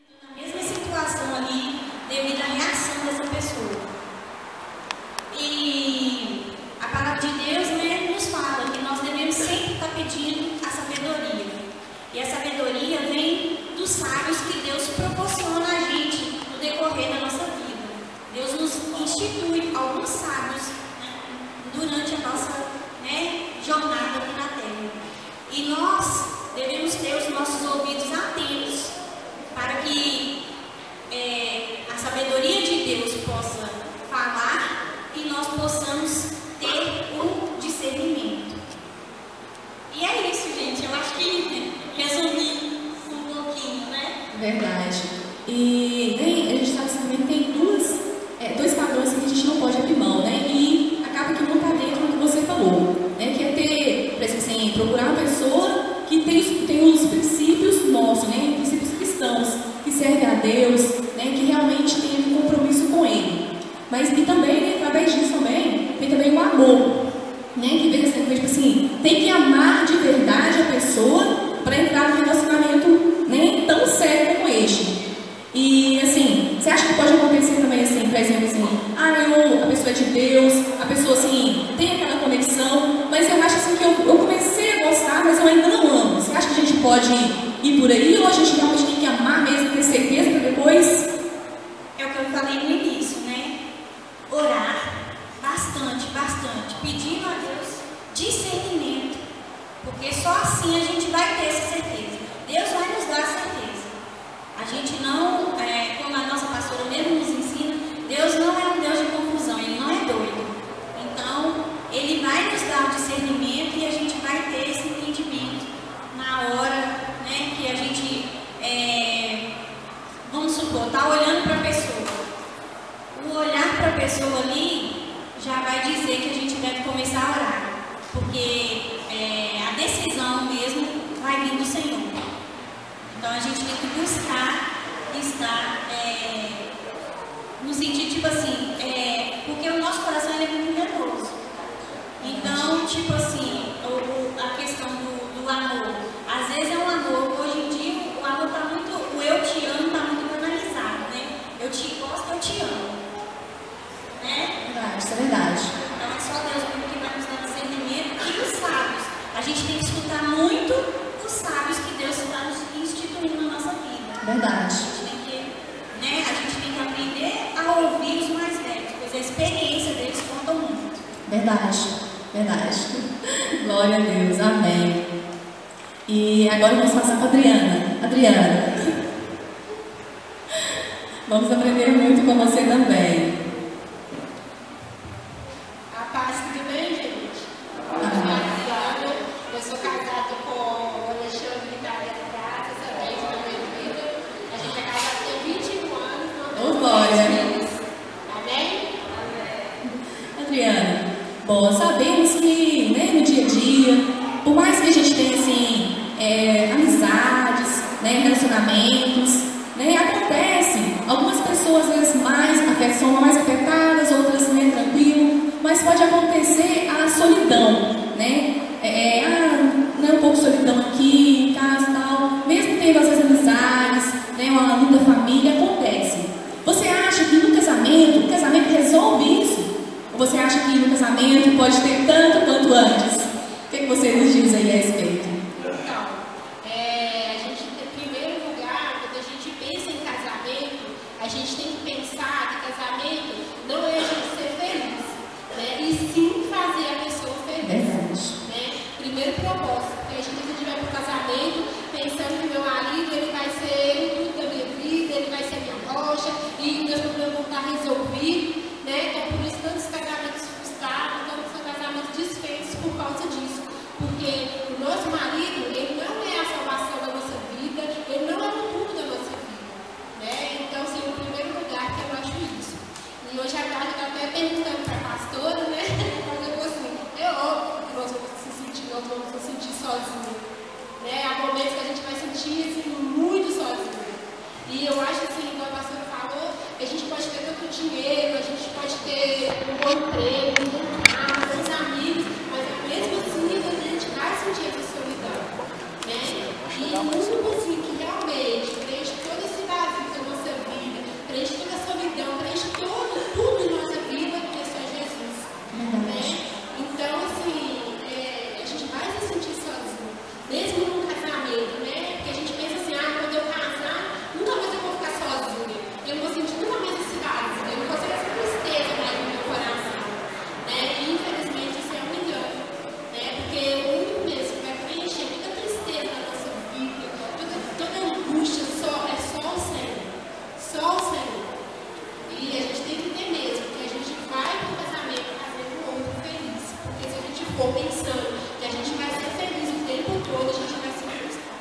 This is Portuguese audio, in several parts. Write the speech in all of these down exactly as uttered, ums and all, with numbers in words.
na mesma situação ali, devido à reação dessa pessoa. E a palavra de Deus, né, nos fala que nós devemos sempre estar pedindo a sabedoria. E a sabedoria vem dos sábios que Deus proporciona a gente no decorrer da nossa vida. Deus nos institui alguns sábios, né, durante a nossa, né, jornada aqui na Terra. E nós devemos ter os nossos ouvidos atentos para que é, a sabedoria de Deus possa falar e nós possamos ter o discernimento. E é isso, gente. Eu acho que resumi um pouquinho, né? Verdade. E né, a gente sabe que também tem duas, é, dois padrões que a gente não pode abrir mão, né? E acaba que não está dentro do que você falou, né? Que é ter, por exemplo, assim, procurar uma pessoa que tem, tem os princípios nossos, né? Princípios cristãos, que serve a Deus, né? Que realmente tem um compromisso com Ele. Mas e também, né, através disso também, tem também o amor, né? Que vem assim, tipo assim, tem que amar de verdade a pessoa para entrar num relacionamento, né, tão sério como este. E assim, você acha que pode acontecer também assim, por exemplo, assim, ah, eu, a pessoa é de Deus, a pessoa assim, tem aquela conexão, mas eu acho assim que eu, eu comecei a gostar, mas eu ainda não amo. Você acha que a gente pode ir por aí ou a gente realmente tem que amar mesmo, ter certeza para depois? É o que eu falei no início, né? Orar bastante, bastante, pedindo a Deus discernimento, porque só assim a gente vai ter essa certeza. Deus vai nos dar a certeza. A gente não, é, como a nossa pastora mesmo nos ensina, Deus não é um Deus de confusão, Ele não é doido. Então, Ele vai nos dar o discernimento e a gente vai ter esse entendimento na hora, né, que a gente, é, vamos supor, está olhando para a pessoa. O olhar para a pessoa ali já vai dizer que a gente deve começar a orar, porque é, a decisão mesmo vai vir do Senhor. Então a gente tem que buscar estar é, no sentido tipo assim, é, porque o nosso coração ele é muito enganoso. Então, tipo assim, o, o, a questão do, do amor, às vezes é um amor, hoje em dia o amor está muito, o eu te amo está muito banalizado, né? Eu te gosto, eu te amo. Né? Verdade, isso é verdade. Então é só Deus mesmo que vai nos dar discernimento e os sábios. A gente tem que escutar muito os sábios que Deus está nos instituindo na nossa vida. Verdade. A gente tem que, né, a gente tem que aprender a ouvir os mais velhos, pois a experiência deles conta muito. Verdade, verdade. Glória a Deus, amém. E agora vamos passar para a Adriana. Adriana, vamos aprender muito com você também. Eu sou casada com o Alexandre e Italiana, graças a Deus, na minha vida. A gente é casado há vinte e um anos, não Ô, glória. filhos. Amém? Adriana, bom, sabemos que, né, no dia a dia, por mais que a gente tenha, assim, é, amizades, né, relacionamentos, né, acontece, algumas pessoas, às vezes, mais, são mais afetadas, outras, né, tranquilo, mas pode acontecer a solidão, né? É, é, ah, não é um pouco de solidão aqui, em casa e tal, mesmo tendo as amizades, né, uma linda família, acontece. Você acha que no casamento, o casamento resolve isso? Ou você acha que no casamento pode ter tanto quanto antes? O que, é que você nos diz aí a respeito? Então, é, a gente, em primeiro lugar, quando a gente pensa em casamento, a gente tem que pensar que casamento não é a gente ser feliz, né, e sim fazer a pessoa feliz. Verdade. Primeiro propósito, porque a gente se tiver para o casamento pensando que meu marido ele vai ser tudo da minha vida, ele vai ser minha rocha e meus problemas vão estar resolvidos, né? Então por isso tantos casamentos frustrados, tantos casamentos desfeitos por causa disso, porque o nosso marido ele não é a salvação da nossa vida, ele não é o tudo da nossa vida, né? Então assim, em primeiro lugar que eu acho isso. E hoje à tarde eu estava até perguntando para a pastora, né? Mas eu vou assim, eu óbvio que nós vamos nós vamos nos sentir sozinhos, né? Há momentos que a gente vai sentir assim, muito sozinho. E eu acho assim, como a pastora falou, que a gente pode ter tanto dinheiro, a gente pode ter um bom emprego, um bom carro, bons amigos, mas mesmo assim a gente vai sentir essa solidão, né? E o único assim que realmente preenche todo esse vazio todo a gente vai se frustrar.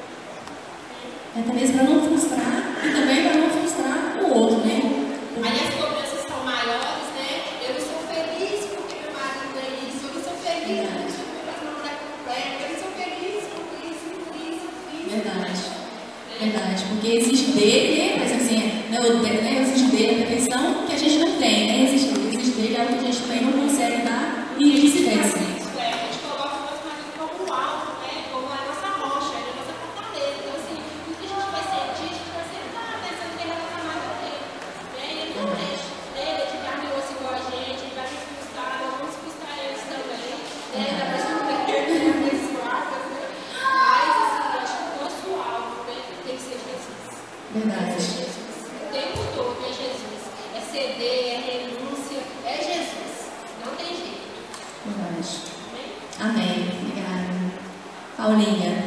É até mesmo para não frustrar e também para não frustrar o outro, né? Aí as cobranças estão maiores, né? Eu não sou feliz porque meu marido é isso, eu não sou feliz porque meu namorado é completo, eu não sou feliz por isso, por isso, por isso. Verdade. Verdade, porque existe dele, né? Por exemplo, assim, né, né, existe dele a perfeição que a gente não tem, né? Existe, existe dele algo que a gente também não consegue dar e vice-versa. Isso é, a gente coloca o nosso marido como um alvo, né? Como a nossa rocha, a nossa fortaleza. Então, assim, tudo que a gente vai sentir, a gente vai sempre estar pensando que ele é nossa marca dele. Né? E ele não deixa. Ele que dá meu osso igual a gente, ele vai nos frustrar, nós vamos frustrar eles também. Né? Ainda mais que não tem que ter abençoadas, né? Mas, assim, eu acho que o nosso alvo, né, tem que ser Jesus. Verdade. É Jesus. O tempo todo é Jesus. É ceder, é renúncia, é Jesus. Não tem jeito. Verdade. Amém? Amém. Obrigada. Paulinha.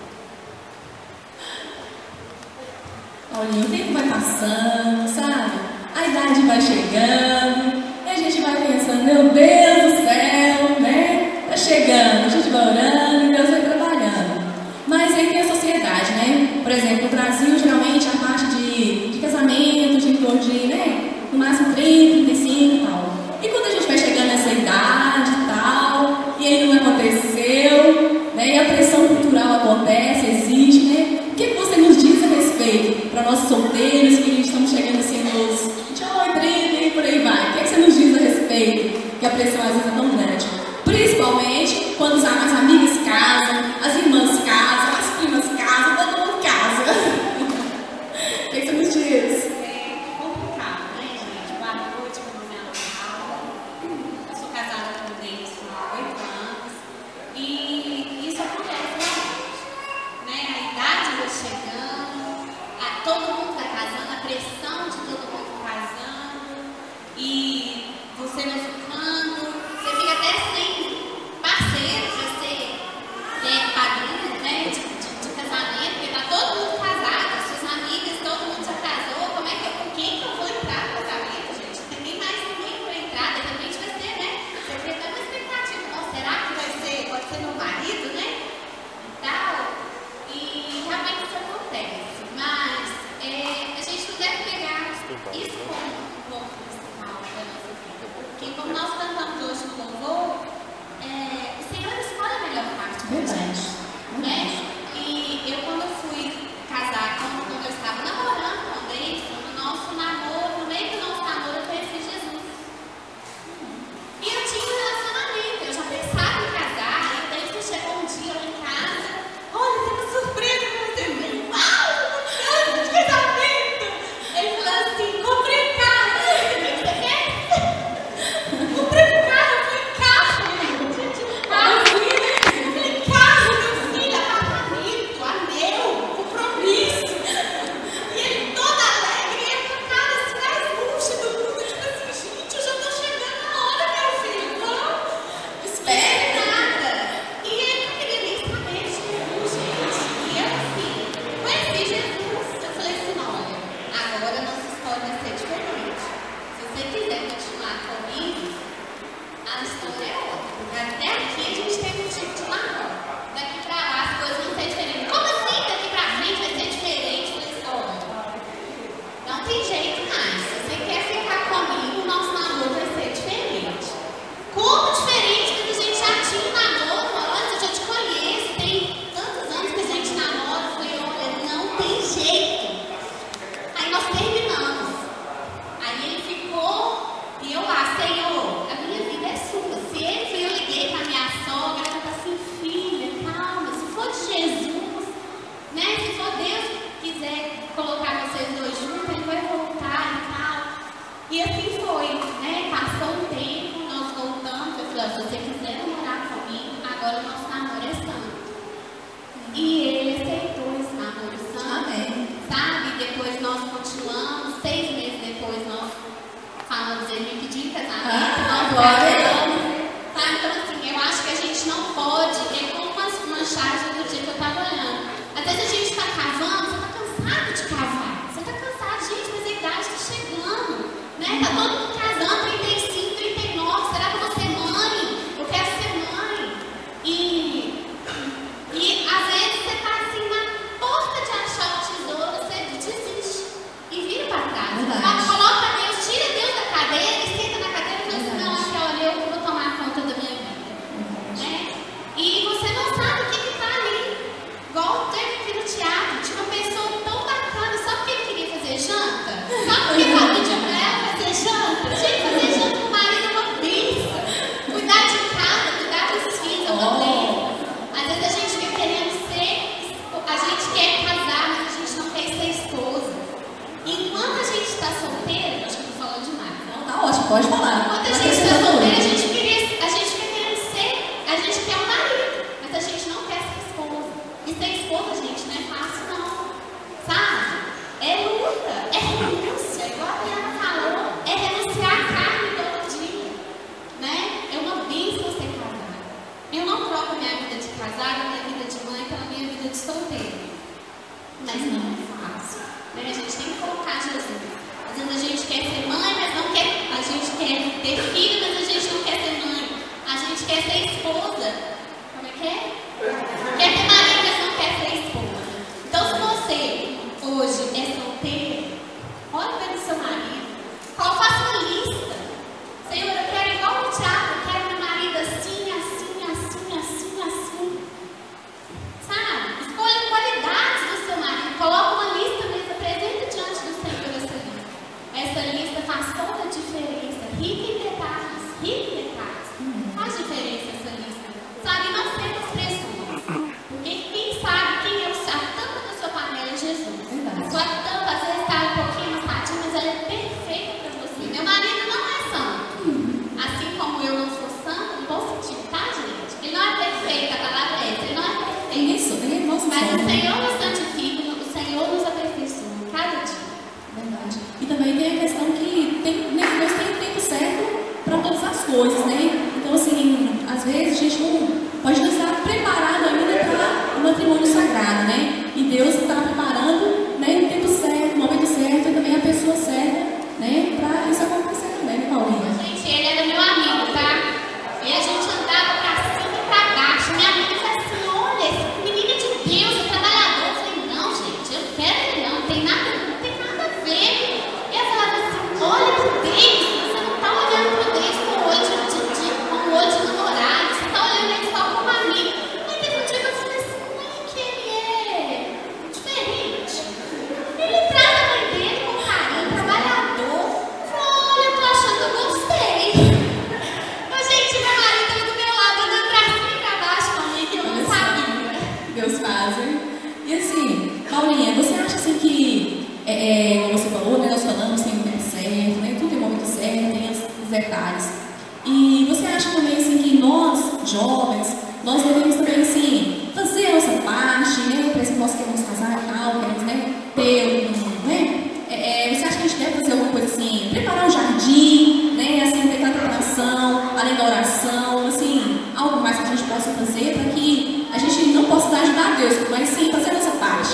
Paulinha, o tempo vai passando, sabe? A idade vai chegando, e a gente vai pensando, meu Deus do céu, né? Tá chegando, a gente vai orando e Deus vai trabalhando. Mas aí tem a sociedade, né? Por exemplo, no Brasil, geralmente, a parte de, de casamento, de em torno de, né? No máximo trinta, trinta e cinco e tal. E quando a gente vai chegando nessa idade e tal, e aí não aconteceu, né? E a pressão cultural acontece, existe, né? O que você nos diz a respeito para nós solteiros que estamos chegando assim nos vinte e oito, trinta e por aí vai? O que você nos diz a respeito? Que a pressão às vezes é tão grande. Principalmente quando as amigas casam, as irmãs casam, as primas casam, todo mundo casa. O que você nos diz? É complicado, né, gente? Boa noite, meu nome é Ana Paula. Eu sou casada com o Denis há oito anos. E isso acontece realmente, né? A idade vai chegando, a, todo mundo vai casando, a pressão de todo mundo casando, e você vai ficando, você fica até sem parceiro para ser é, padrinho, né, de, de, de casamento, porque tá todo mundo casado, suas amigas, todo mundo já casou. Como é que eu, com quem que eu vou entrar no casamento, gente? Não tem nem mais ninguém para entrar, de repente vai ser, né? Você cria até uma expectativa, não, será que vai ser, pode ser meu marido, né? E tal. E realmente isso acontece. Mas é, a gente não deve pegar isso como um ponto principal da nossa vida. Porque como nós cantamos hoje no louvor, é, o Senhor escolhe a melhor parte da gente, né? E eu, quando eu fui casar, quando eu estava namorando com o Denis, no nosso namoro, no meio do nosso namoro, eu conheci Jesus. E eu tinha um relacionamento, eu já pensava em casar, e o Denis chegou um dia lá em casa, olha, tem uma surpresa pra você. Eu falei, uau, ano de casamento! Ele falou assim, comprei um carro. Eu falei, o que você quer? Comprei um carro, eu falei, carro, gente, carro. Eu falei, carro, meu filho, apartamento, anel, compromisso. E ele todo alegre, e ele com a cara assim, mais murcha do mundo, tipo assim, gente, eu já tô chegando na hora, meu filho, vamos. Espere nada. E ele não queria nem saber de Jesus, gente. E eu assim, conheci Jesus. Eu falei assim, olha, agora a nossa história vai ser diferente. Se você quiser continuar comigo, a história é outra. Porque até aqui a gente tem um tipo de marrom. Daqui pra lá as coisas vão ser diferentes. Como assim? Daqui pra frente vai ser diferente da história? Não tem jeito mais. Se você quer ficar comigo, o nosso namoro vai ser diferente. Como diferente? Porque a gente já tinha um namoro, olha, eu já te conheço, tem tantos anos que a gente namora. Eu falei, olha, não tem jeito. Aí nós terminamos. Aí ele ficou, e eu lá, Senhor, a minha vida é sua. Se ele foi, eu liguei pra minha sogra, ela tá assim, filha, calma, se for de Jesus, né? Se for Deus que quiser colocar vocês dois juntos, ele vai voltar e tal. E assim foi, né? Passou um tempo, nós voltamos. Eu falei, se você quiser namorar comigo, agora o nosso namoro é santo. E ele aceitou esse namoro santo. Amém. Sabe? Depois nós continuamos, seis meses depois nós falamos, ele me pediu em casamento, Ah, nós glória. casamos. Sabe? Então assim, eu acho que a gente não pode, é como uma, uma charge do dia que eu estava olhando. Às vezes a gente está casando, você está cansado de casar. Você está cansado, gente, mas a idade está chegando. Né? Tá todo mundo casando, trinta e cinco, trinta e nove, será que eu vou ser mãe? Eu quero ser mãe. E, e pode falar. Quando a gente está solteira, a gente queria, a gente quer querendo ser, a gente quer um marido, mas a gente não quer ser esposa. E ser esposa, gente, não é fácil não, sabe? É luta, é renúncia, igual a Diana falou, é renunciar a carne todo dia, né? É uma bênção ser casada. Eu não troco a minha vida de casada, minha vida de mãe pela minha vida de solteira, mas não é fácil, né? A gente tem que colocar Jesus. Às vezes a gente quer ser mãe, mas não quer. A gente quer ter filho, mas a gente não quer ser mãe. A gente quer ser esposa. Como é que é? Quer ter marido, mas não quer ser esposa. Então, se você hoje é solteiro, olha para o seu marido. Faça uma lista. Senhor, eu quero igual o Tiago, eu quero meu marido assim, assim, assim, assim, assim. Sabe? Escolha qualidades do seu marido. Coloca uma lista mesmo, apresenta diante do Senhor essa lista. Essa lista faz toda a diferença, rica em detalhes, rica em detalhes. Faz diferença essa lista. Sabe, não ser as pessoas. Porque quem sabe, quem é a tampa da sua panela é Jesus. A sua tampa às vezes está um pouquinho amassadinha, mas ela é perfeita para você. Meu marido não é santo. Assim como eu não sou santo, no bom sentido, tá, gente? Ele não é perfeito, a palavra é essa, ele não é perfeito. Isso, ele é nosso mas sonho. O Senhor nos santifica, o Senhor nos aperfeiçoa cada dia. Verdade. E também tem a questão que tem, né, Deus tem o tempo certo para todas as coisas, né? Então, assim, às vezes a gente não pode não estar preparado ainda para o matrimônio sagrado, né? E Deus está preparando, né, no tempo certo, no momento certo, e também a pessoa certa, né, para isso acontecer também, né, Paulinha? Gente, ele era meu amigo, tá? E a gente andava para cima e para baixo. Minha amiga falou assim: olha, esse menino é de Deus, é trabalhador. Eu falei: não, gente, eu não quero ele, não, não tem nada, não tem nada a ver. E ela falava assim: olha para Deus, você não está olhando para Deus com o olho de, de, de, com o olho de namorado, você está olhando ele só como amigo. Aí teve um dia que eu falei assim: não é que ele é diferente. Ele trata a mãe dele com carinho, trabalhador. Eu falei: olha, eu tô achando que eu gostei. Mas, gente, meu marido estava do meu lado, andando pra cima e pra baixo comigo, que eu não sabia. Deus faz, hein? E assim, Paulinha, você acha assim que, é, é, como você falou, né, nós falamos tem o tempo certo, né, tudo tem o momento certo, tem os, os detalhes. E você acha também assim que nós, jovens, nós devemos também assim, fazer a nossa parte, né, por exemplo, nós queremos casar e tal, queremos, né, ter um, né, é, é, você acha que a gente deve fazer alguma coisa assim, preparar o jardim, né, assim, ter tanta oração, além da oração, assim, algo mais que a gente possa fazer para que a gente não possa dar ajudar a Deus, mas sim fazer a nossa parte.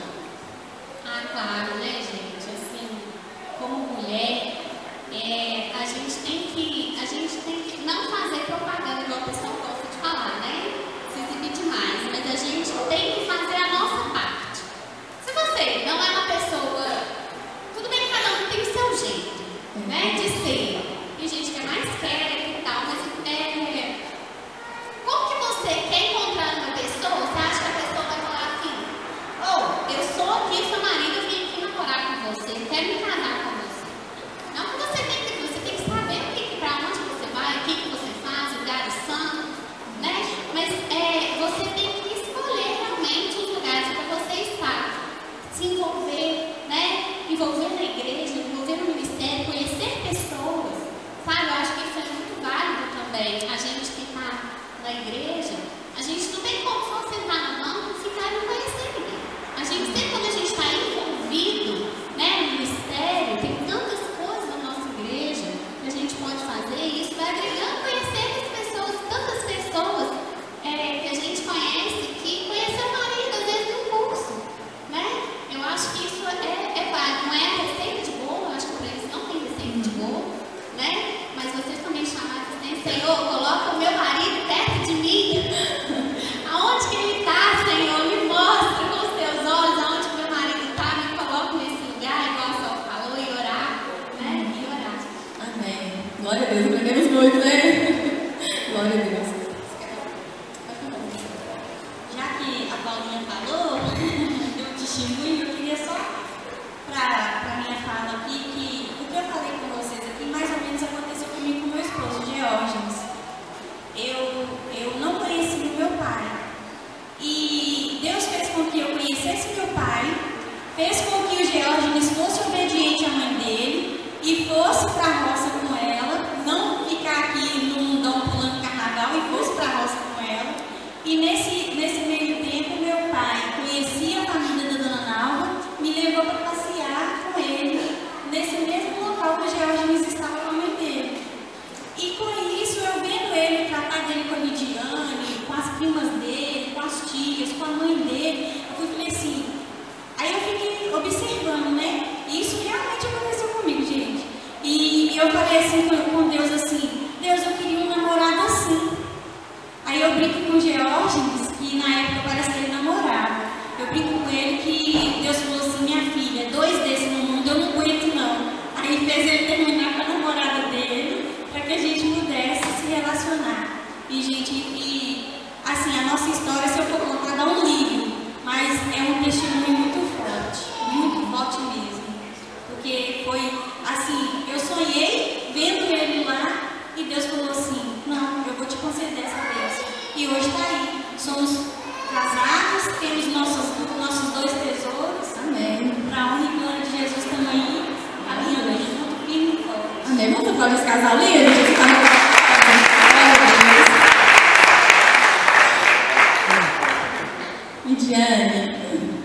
Ah, claro, né, gente? Assim, como mulher, é, a gente tem que, a gente tem que não fazer propaganda, igual o pessoal gosta de falar, né? Se exibir demais, mas a gente tem que fazer a nossa parte. Se você não é uma pessoa, tudo bem que cada um tem o seu jeito, né, de ser. E gente que é mais quer e tal, mas é, como que você quer encontrar uma pessoa? Você acha que a pessoa vai falar assim: oh, eu sou aqui, seu marido, eu vim aqui namorar com você, eu quero me casar com você. Não que você tem que, você tem que saber o que, para onde você vai, o que, que você faz, lugares santos, né? Mas é, você tem que escolher realmente os lugares para você estar, se envolver, né? Envolver na igreja, envolver no ministério, conhecer pessoas. Sabe, eu acho que isso é muito válido também. A gente que está na igreja, a gente não tem como só sentar no banco e ficar e não conhecer ninguém. A gente sempre, quando a gente está envolvido, né, no ministério, tem tantas coisas na nossa igreja que a gente pode fazer, e isso vai agregando, conhecer as pessoas, tantas pessoas é, que a gente conhece, que conheceu o marido, às vezes, no curso, né? Eu acho que isso é, é válido. Não é a receita de bolo, eu acho que para eles não tem receita de bolo, né? Mas vocês também chamaram assim: Senhor, coloca o meu marido perto de mim. Aonde que ele está, Senhor? Me mostra com os teus olhos aonde que meu marido está, me coloca nesse lugar, igual o Sol falou, e orar, né? E orar. Amém. Glória a Deus, aprendemos muito, né? Glória a Deus. Já que a Paulinha falou, deu um testemunho, eu queria só, para a minha fala aqui, que o que eu falei com vocês aqui, mais ou menos aconteceu comigo com meu esposo, Geórgenes. Eu, eu não conhecia o meu pai. E Deus fez com que eu conhecesse meu pai, fez com que o Geórgenes fosse obediente à mãe dele e fosse para a roça com ela. E nesse, nesse meio tempo, meu pai conhecia a família da Dona Nalva, me levou para passear com ele nesse mesmo local que o Georges estava com a mãe dele. E com isso, eu vendo ele tratar dele com a Lidiane, com as primas dele, com as tias, com a mãe dele, eu fui falei assim. Aí eu fiquei observando, né? E isso realmente aconteceu comigo, gente. E eu falei assim com Deus assim, Deus, eu queria um namorado assim. Aí eu brinco com o Georges, que na época parece que ele namorava. Eu brinco com ele que Deus falou assim, minha filha, dois desses no mundo eu não aguento não. Aí fez ele terminar com a namorada dele, para que a gente pudesse se relacionar. E gente, e assim, a nossa história, se eu for contar, dá um livro, mas é um testemunho muito forte, muito forte mesmo. Porque foi assim, eu sonhei vendo ele lá e Deus falou assim, não, eu vou te conceder essa bênção. E hoje está aí, somos casados, temos nossos, nossos dois tesouros. Amém. Para a honra e glória de Jesus também, caminhando junto, firme e forte. Amém. Vamos falar desse casal lindo? A gente tá Lidiane.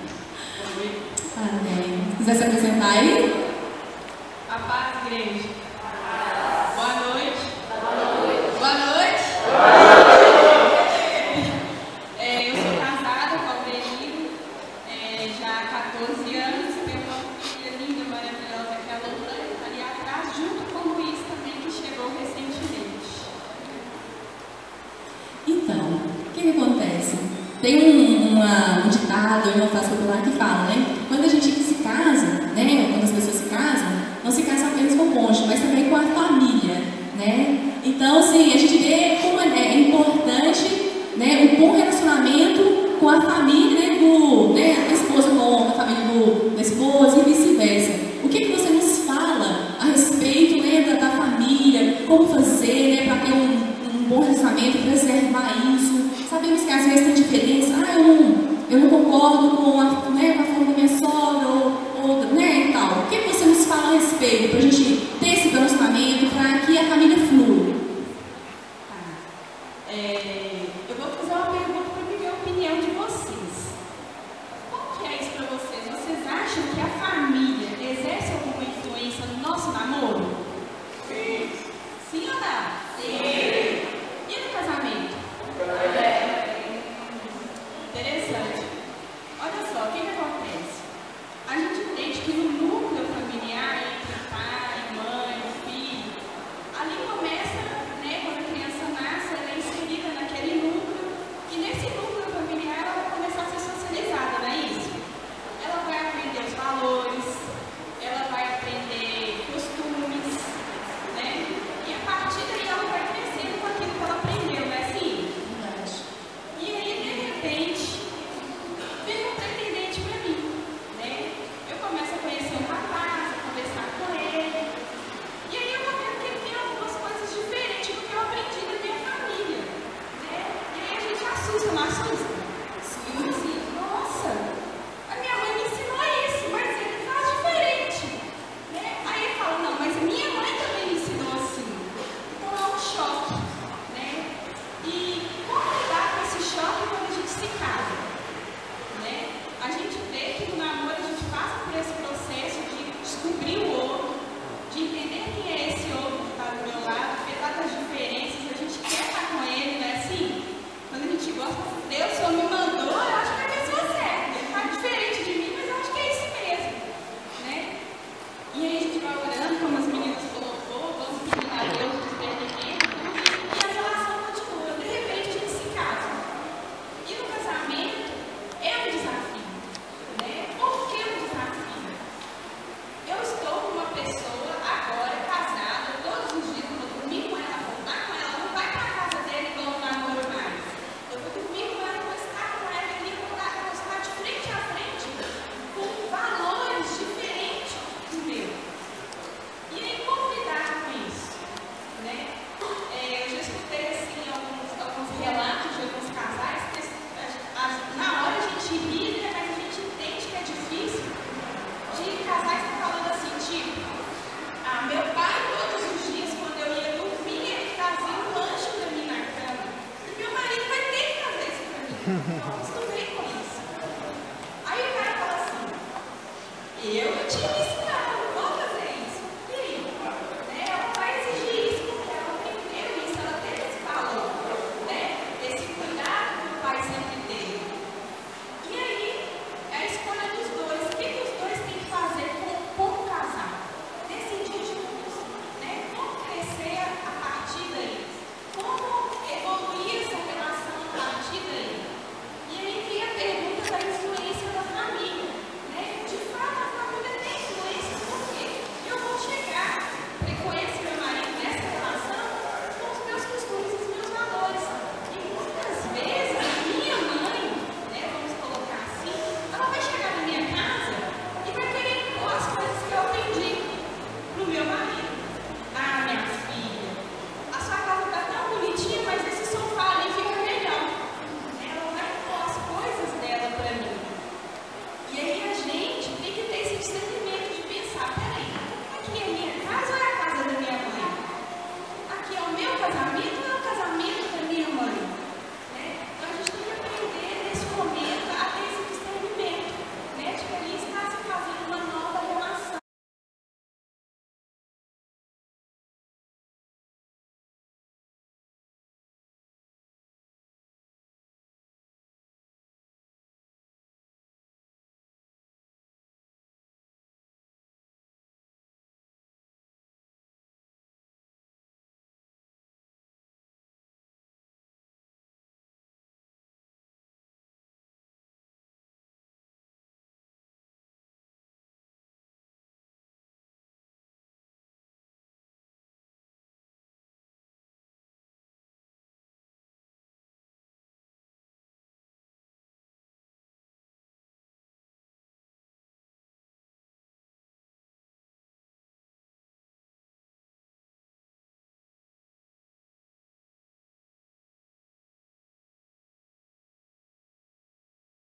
Amém. Quiser se apresentar aí? A paz, igreja. Boa noite. Boa noite. É, eu sou casada com o Alberino, é, já há quatorze anos, e tenho uma filha linda, maravilhosa, que é a Lolane, que está ali atrás, junto com o Luiz também, que chegou recentemente. Então, o que, que acontece? Tem um, uma, um ditado, uma frase popular que fala, né? Quando a gente se casa, né? Quando as pessoas se casam, não se casam apenas com o cônjuge, mas também com a família, né? Então, assim, a gente vê como é, é importante, né, um bom relacionamento com a família, né, do, né, da esposa com a família do, da esposa e vice-versa. O que, que você nos fala a respeito, né, da, da família, como fazer, né, para ter um, um bom relacionamento, preservar isso? Sabemos que às vezes tem diferença, ah, eu não, eu não concordo com a, né, com a forma da minha sogra, ou, ou né, e tal. O que, que você nos fala a respeito, para a gente ter esse relacionamento, para que a família flua? É, eu vou fazer uma pergunta para ver a opinião de vocês. Como que é isso para vocês? Vocês acham que a família exerce alguma influência no nosso namoro? Sim. Sim ou não? Sim. E no casamento? É. Interessante. Olha só, o que, que acontece? A gente